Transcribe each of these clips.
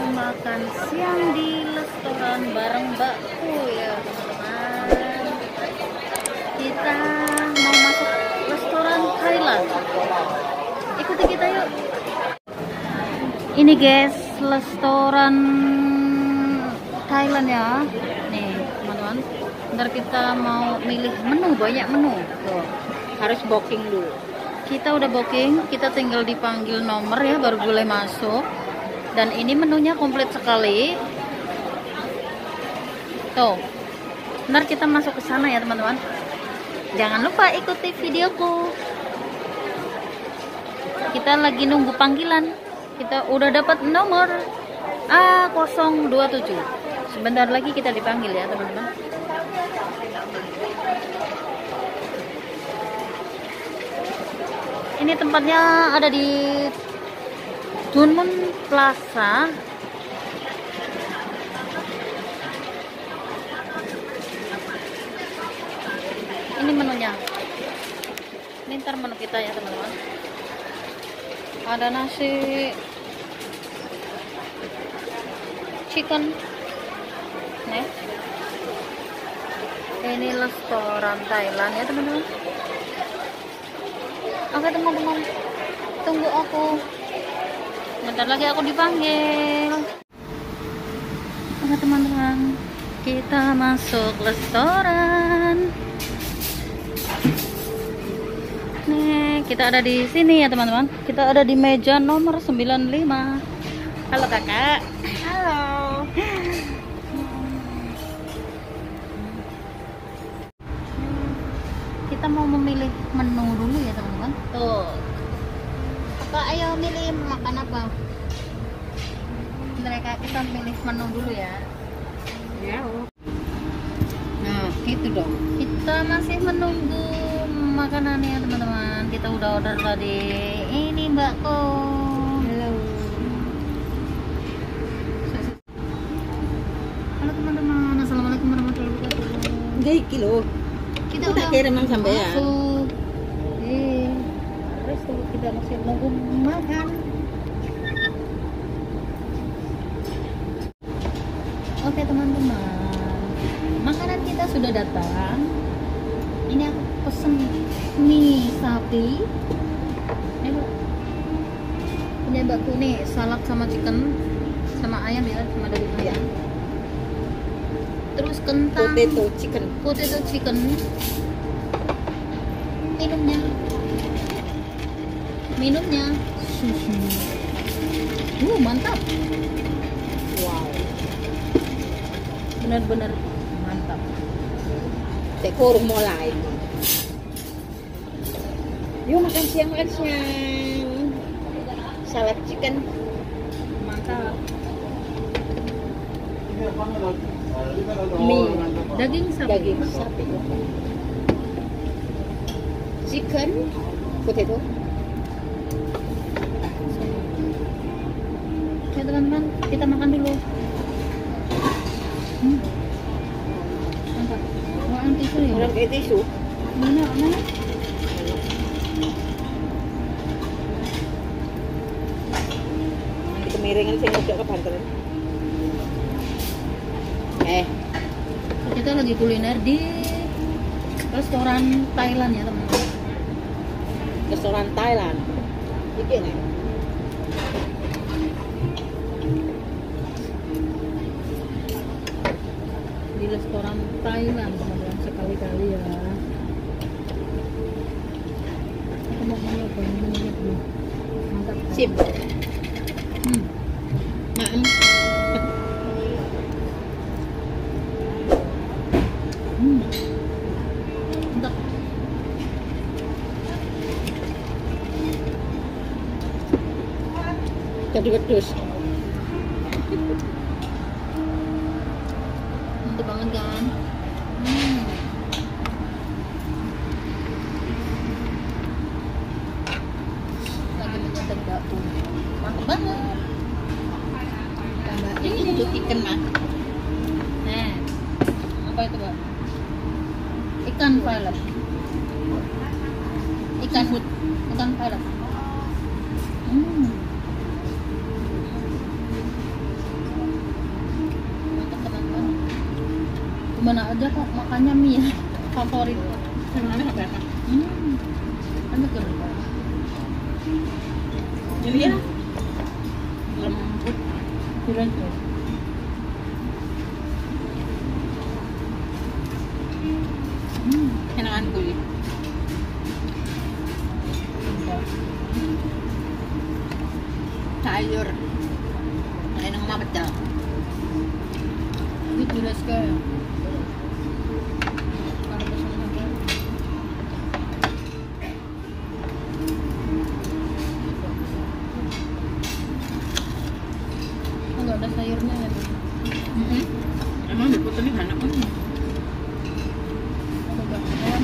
makan siang di restoran bareng Mbakku ya teman-teman. Kita mau masuk restoran Thailand. Ikuti kita yuk. Ini guys, restoran Thailand ya. Nih teman-teman. Ntar kita mau milih menu, banyak menu. Tuh, harus booking dulu. Kita udah booking, kita tinggal dipanggil nomor ya baru boleh masuk. Dan ini menunya komplit sekali. Tuh. Ntar kita masuk ke sana ya teman-teman. Jangan lupa ikuti videoku. Kita lagi nunggu panggilan. Kita udah dapat nomor A027. Sebentar lagi kita dipanggil ya teman-teman. Ini tempatnya ada di Dunmun Plaza. Ini menunya. Ini ntar menu kita ya teman-teman. Ada nasi chicken. Nih. Ini restoran Thailand ya teman-teman. Oke teman-teman, tunggu aku. Bentar lagi aku dipanggil. Oke teman-teman, kita masuk restoran. Nih, kita ada di sini ya teman-teman. Kita ada di meja nomor 95. Halo kakak. Halo. Kita mau memilih menu dulu ya teman-teman. Tuh. Kak, ayo milih makan apa? Mereka kita milih menu dulu ya. Ya. Nah, gitu dong. Kita masih menunggu makanannya teman-teman. Kita udah order tadi. Ini mbakku. Halo. Halo teman-teman. Assalamualaikum warahmatullahi wabarakatuh. Jadi kilo. Kita Udah kirim mang sampean. masuk. Terus tuh kita masih nunggu makan. Oke teman-teman, makanan kita sudah datang. Ini aku pesen mie sapi. Ini Bu. Punya mbakku nih, salad sama chicken sama ayam ya, sama daging ayam. Terus kentang, potato chicken. Minumnya susu. Mantap. Wow. Benar-benar mantap. Tekor mulai. Yuk makan siang. Salad chicken. Mantap. Mie. Daging sapi. Chicken. Potato. Oke teman-teman, kita makan dulu. Mantap. Mau tisu ya? Orang kayak tisu. Mana? Di kemiringan saya ngajak ke bantaran. Kita lagi kuliner di restoran Thailand ya teman-teman. Restoran Thailand. Iki nih. Di restoran Thailand teman-teman, sekali-kali ya. Aku mau nyoba menunya dulu. Mantap. Sip. Mantap. Jadi wedus. Mantap banget kan? Lagi menyantap bakso. Mantap banget. Tambah ini untuk ikan mah. Nah, apa itu Mbak? Ikan violet. Ikan violet. mana aja kok makannya mie ya. Favorit. Sebenarnya nggak enak. Enak ya bener. Iya. Lembut. Keren tuh. Enakan kulit. Sayur. Kayak nang mabeda. Ini jelas kayak. Kalau pesan apa? Enggak ada sayurnya ya. Emang diputer nih anak kan? Ada bakwan.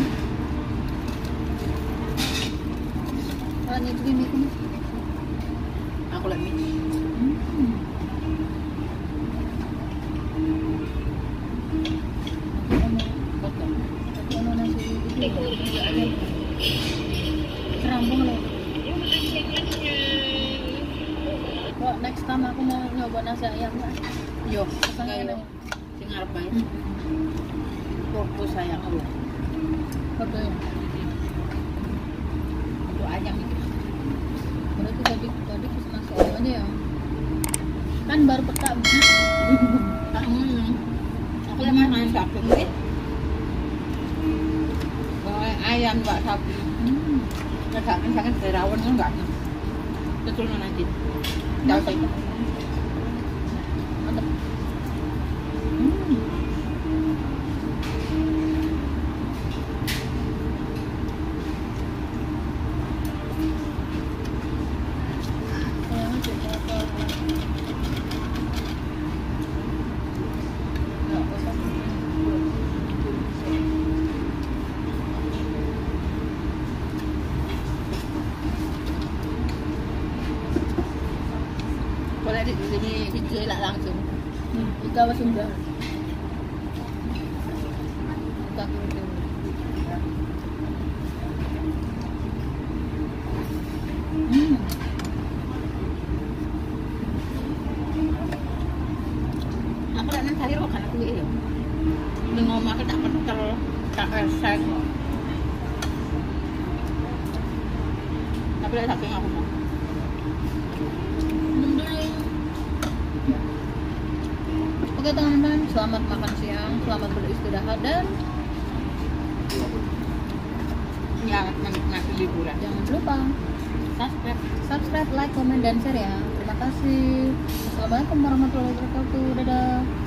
Ini juga mie kan? Aku lagi. Serambung loh. Kok next time aku mau nyoba nasi ayamnya. Yo, Pesannya kayo. ada. Sing arep bae. Foto sayang aku. Foto ya. Itu ayam itu. Berarti tadi pesan nasi ayam aja ya. Kan baru pertama. Aku lagi main sapi nih. Bawa ayam mbak sapi. Misalkan dari rawon kan enggak. Betul nanti. Jauh sih. Mantap. Sayangnya juga apa? Nggak pesan. Boleh di sini dijelak langsung. Ika apa Sunda? Ika gitu. Aku nak nang sayur kan aku ya. Ning omah aku tak kental, tak resek. Tapi lek saking aku mau. Minum dulu. Oke teman-teman, selamat makan siang, selamat beristirahat dan Ya, menikmati liburan. jangan lupa Subscribe. subscribe, like, komen, dan share ya. Terima kasih. Assalamualaikum warahmatullahi wabarakatuh. Dadah.